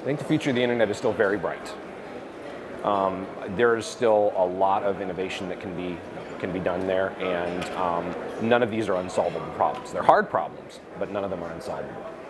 I think the future of the internet is still very bright. There's still a lot of innovation that can be done there, and none of these are unsolvable problems. They're hard problems, but none of them are unsolvable.